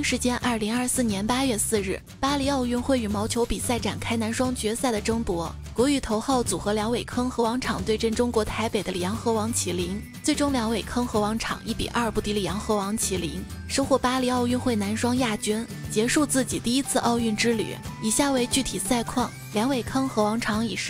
时间2024年8月4日，巴黎奥运会羽毛球比赛展开男双决赛的争夺。国羽头号组合梁伟铿和王昶对阵中国台北的李阳和王麒麟，最终梁伟铿和王昶1比2不敌李阳和王麒麟，收获巴黎奥运会男双亚军，结束自己第一次奥运之旅。以下为具体赛况：梁伟铿和王昶以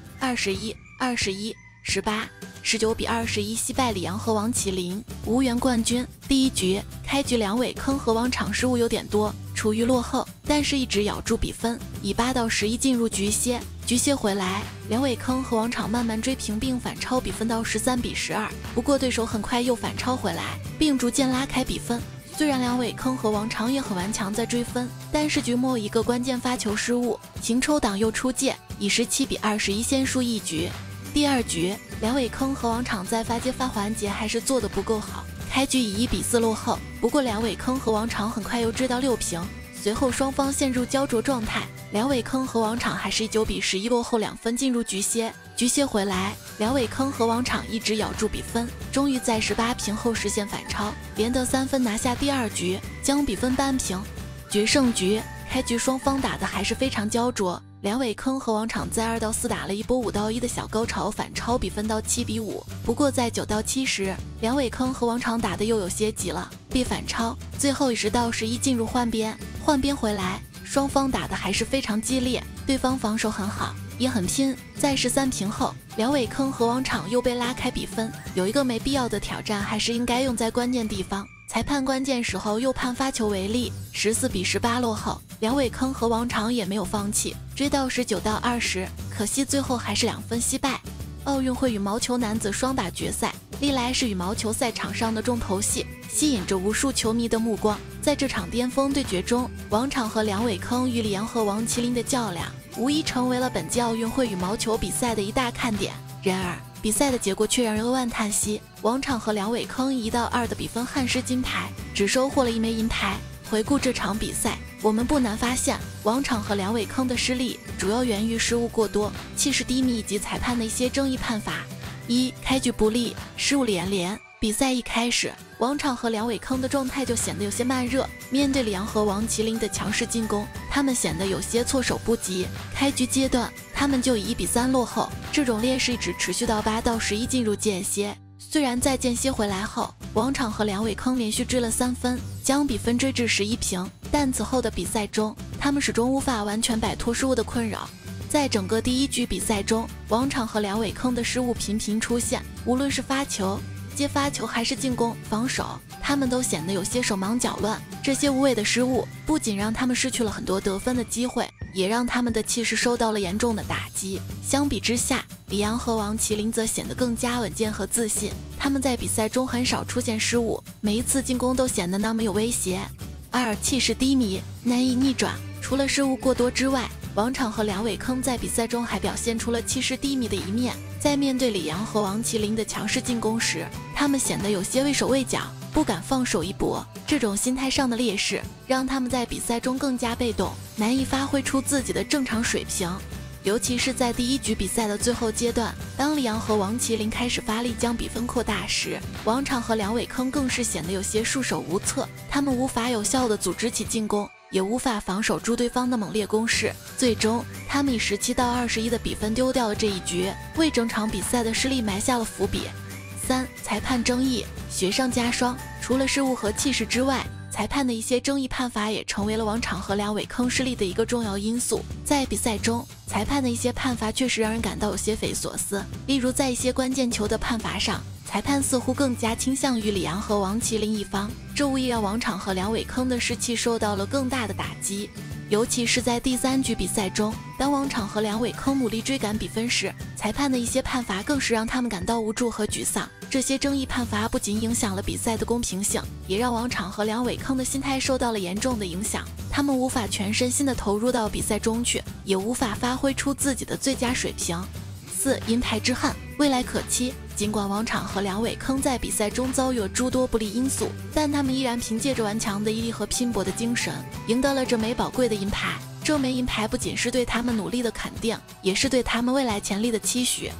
17、21、21、18、19比21惜败李阳和王麒麟，无缘冠军。第一局开局，梁伟铿和王昶失误有点多，处于落后，但是一直咬住比分，以8到11进入局歇。局歇回来，梁伟铿和王昶慢慢追平并反超比分到13比12，不过对手很快又反超回来，并逐渐拉开比分。虽然梁伟铿和王昶也很顽强在追分，但是局末一个关键发球失误，秦抽档又出界，以17比21先输一局。第二局，梁伟铿和王昶在发接发环节还是做得不够好，开局以1比4落后，不过梁伟铿和王昶很快又追到6平，随后双方陷入焦灼状态，梁伟铿和王昶还是以9比11落后2分进入局歇。局歇回来，梁伟铿和王昶一直咬住比分，终于在18平后实现反超，连得3分拿下第二局，将比分扳平。决胜局开局双方打得还是非常焦灼，梁伟铿和王昶在2到4打了一波5到1的小高潮，反超比分到7比5。不过在9到7时，梁伟铿和王昶打得又有些急了，被反超，最后以10到11进入换边回来，双方打得还是非常激烈，对方防守很好，也很拼。在13平后，梁伟铿和王昶又被拉开比分，有一个没必要的挑战还是应该用在关键地方，裁判关键时候又判发球为例，14比18落后，梁伟铿和王昶也没有放弃，追到19到20，可惜最后还是2分惜败。奥运会羽毛球男子双打决赛历来是羽毛球赛场上的重头戏，吸引着无数球迷的目光。在这场巅峰对决中，王昶和梁伟铿与李阳和王麒麟的较量，无疑成为了本届奥运会羽毛球比赛的一大看点。然而，比赛的结果却让人扼腕叹息，王昶和梁伟铿1到2的比分憾失金牌，只收获了1枚银牌。回顾这场比赛，我们不难发现，王昶和梁伟铿的失利主要源于失误过多、气势低迷以及裁判的一些争议判罚。1. 开局不利，失误连连。比赛一开始，王昶和梁伟铿的状态就显得有些慢热，面对李阳和王麒麟的强势进攻，他们显得有些措手不及。开局阶段，他们就以1比3落后，这种劣势一直持续到8到11进入间歇。虽然在间歇回来后，王昶和梁伟铿连续追了3分，将比分追至11平，但此后的比赛中，他们始终无法完全摆脱失误的困扰。在整个第一局比赛中，王昶和梁伟铿的失误频频出现，无论是发球、接发球还是进攻、防守，他们都显得有些手忙脚乱。这些无谓的失误不仅让他们失去了很多得分的机会，也让他们的气势受到了严重的打击。相比之下，李阳和王麒麟则显得更加稳健和自信，他们在比赛中很少出现失误，每一次进攻都显得那么有威胁。2. 气势低迷，难以逆转。除了失误过多之外，王昶和梁伟铿在比赛中还表现出了气势低迷的一面，在面对李阳和王麒麟的强势进攻时，他们显得有些畏手畏脚，不敢放手一搏。这种心态上的劣势，让他们在比赛中更加被动，难以发挥出自己的正常水平。尤其是在第一局比赛的最后阶段，当李阳和王麒麟开始发力将比分扩大时，王昶和梁伟铿更是显得有些束手无策，他们无法有效地组织起进攻，也无法防守住对方的猛烈攻势，最终他们以17到21的比分丢掉了这一局，为整场比赛的失利埋下了伏笔。3. 裁判争议，雪上加霜。除了失误和气势之外，裁判的一些争议判罚也成为了王昶和梁伟铿失利的一个重要因素。在比赛中，裁判的一些判罚确实让人感到有些匪夷所思，例如在一些关键球的判罚上，裁判似乎更加倾向于李阳和王麒麟一方，这无疑让王昶和梁伟铿的士气受到了更大的打击。尤其是在第3局比赛中，当王昶和梁伟铿努力追赶比分时，裁判的一些判罚更是让他们感到无助和沮丧。这些争议判罚不仅影响了比赛的公平性，也让王昶和梁伟铿的心态受到了严重的影响，他们无法全身心地投入到比赛中去，也无法发挥出自己的最佳水平。4. 银牌之憾，未来可期。尽管王昶和梁伟铿在比赛中遭遇了诸多不利因素，但他们依然凭借着顽强的毅力和拼搏的精神，赢得了这枚宝贵的银牌。这枚银牌不仅是对他们努力的肯定，也是对他们未来潜力的期许。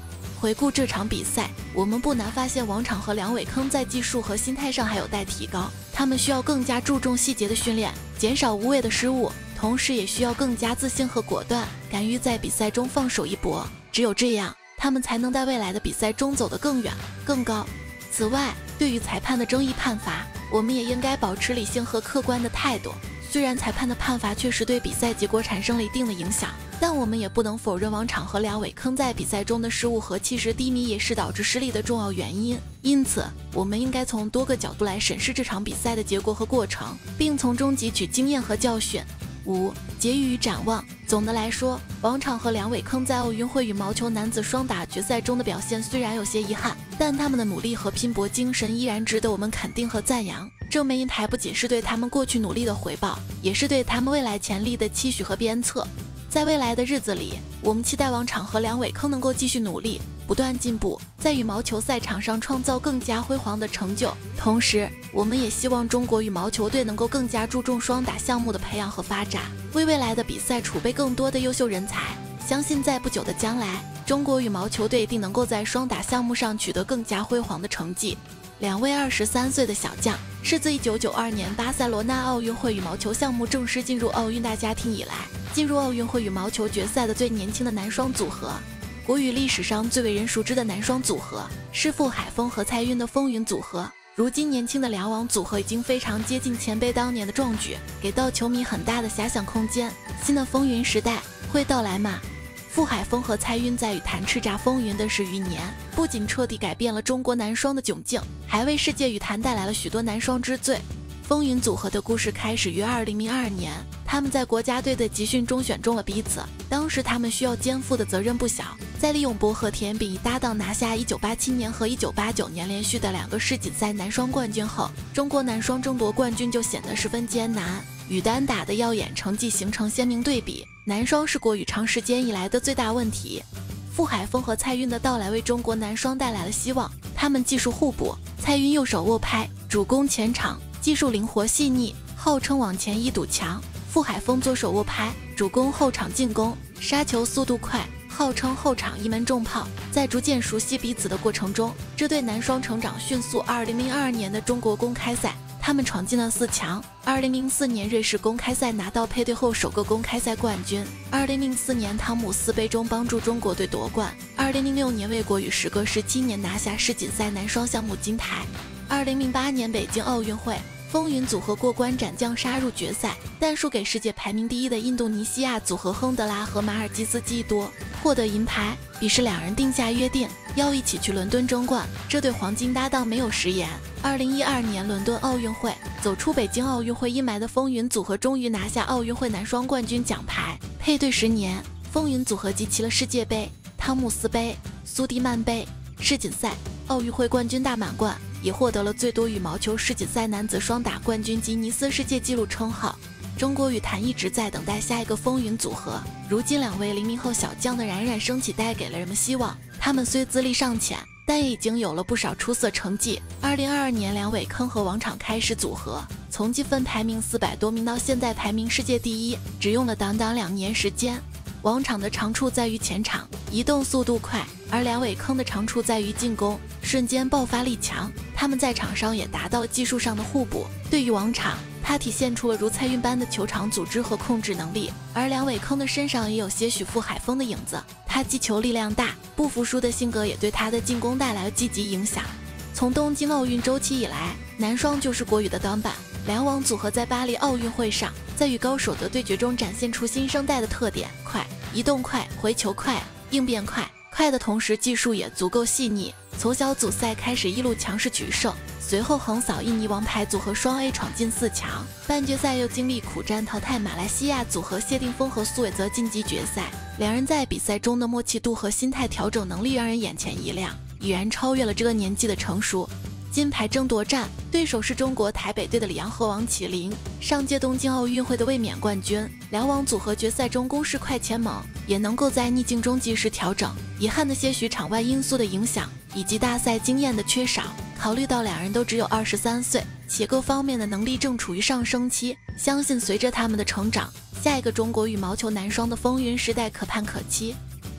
回顾这场比赛，我们不难发现王昶和梁伟铿在技术和心态上还有待提高，他们需要更加注重细节的训练，减少无谓的失误，同时也需要更加自信和果断，敢于在比赛中放手一搏。只有这样，他们才能在未来的比赛中走得更远、更高。此外，对于裁判的争议判罚，我们也应该保持理性和客观的态度。虽然裁判的判罚确实对比赛结果产生了一定的影响，但我们也不能否认王昶和梁伟铿在比赛中的失误和气势低迷也是导致失利的重要原因。因此，我们应该从多个角度来审视这场比赛的结果和过程，并从中汲取经验和教训。5. 结语与展望。总的来说，王昶和梁伟铿在奥运会羽毛球男子双打决赛中的表现虽然有些遗憾，但他们的努力和拼搏精神依然值得我们肯定和赞扬。这枚银牌不仅是对他们过去努力的回报，也是对他们未来潜力的期许和鞭策。在未来的日子里，我们期待王昶和梁伟铿能够继续努力，不断进步，在羽毛球赛场上创造更加辉煌的成就。同时，我们也希望中国羽毛球队能够更加注重双打项目的培养和发展，为未来的比赛储备更多的优秀人才。相信在不久的将来，中国羽毛球队一定能够在双打项目上取得更加辉煌的成绩。两位23岁的小将是自1992年巴塞罗那奥运会羽毛球项目正式进入奥运大家庭以来，进入奥运会羽毛球决赛的最年轻的男双组合。国羽历史上最为人熟知的男双组合是傅海峰和蔡赟的风云组合，如今年轻的两网组合已经非常接近前辈当年的壮举，给到球迷很大的遐想空间。新的风云时代会到来吗？傅海峰和蔡赟在羽坛叱咤风云的10余年，不仅彻底改变了中国男双的窘境，还为世界羽坛带来了许多男双之最。风云组合的故事开始于2002年，他们在国家队的集训中选中了彼此，当时他们需要肩负的责任不小。在李永波和田秉仪搭档拿下1987年和1989年连续的2个世锦赛男双冠军后，中国男双争夺冠军就显得十分艰难。与单打的耀眼成绩形成鲜明对比，男双是国羽长时间以来的最大问题。傅海峰和蔡赟的到来为中国男双带来了希望，他们技术互补，蔡赟右手握拍，主攻前场，技术灵活细腻，号称往前一堵墙；傅海峰左手握拍，主攻后场进攻，杀球速度快，号称后场一门重炮。在逐渐熟悉彼此的过程中，这对男双成长迅速。2002年的中国公开赛，他们闯进了4强。2004年瑞士公开赛拿到配对后首个公开赛冠军。2004年汤姆斯杯中帮助中国队夺冠。2006年为国羽时隔17年拿下世锦赛男双项目金牌。2008年北京奥运会，风云组合过关斩将杀入决赛，但输给世界排名第1的印度尼西亚组合亨德拉和马尔基斯基多，获得银牌。彼时两人定下约定，要一起去伦敦争冠。这对黄金搭档没有食言。2012年伦敦奥运会，走出北京奥运会阴霾的风云组合终于拿下奥运会男双冠军奖牌。配对10年，风云组合集齐了世界杯、汤姆斯杯、苏迪曼杯、世锦赛、奥运会冠军大满贯，也获得了最多羽毛球世锦赛男子双打冠军吉尼斯世界纪录称号。中国羽坛一直在等待下一个风云组合，如今2位00后小将的冉冉升起带给了人们希望。他们虽资历尚浅，但也已经有了不少出色成绩。2022年梁伟铿和王昶开始组合，从积分排名400多名到现在排名世界第1，只用了短短2年时间。王昶的长处在于前场，移动速度快，而梁伟铿的长处在于进攻，瞬间爆发力强。他们在场上也达到了技术上的互补。对于王昶，他体现出了如蔡赟般的球场组织和控制能力，而梁伟铿的身上也有些许傅海峰的影子。他击球力量大，不服输的性格也对他的进攻带来了积极影响。从东京奥运周期以来，男双就是国羽的短板。两网组合在巴黎奥运会上，在与高手的对决中展现出新生代的特点：快，移动快，回球快，应变快。快的同时技术也足够细腻。从小组赛开始一路强势取胜，随后横扫印尼王牌组合双 A 闯进4强，半决赛又经历苦战淘汰马来西亚组合谢定峰和苏伟泽晋级决赛。两人在比赛中的默契度和心态调整能力让人眼前一亮，已然超越了这个年纪的成熟。金牌争夺战，对手是中国台北队的里昂和王麒麟，上届东京奥运会的卫冕冠军。两网组合决赛中攻势快且猛，也能够在逆境中及时调整。遗憾的些许场外因素的影响，以及大赛经验的缺少。考虑到两人都只有23岁，且各方面的能力正处于上升期，相信随着他们的成长，下一个中国羽毛球男双的风云时代可盼可期。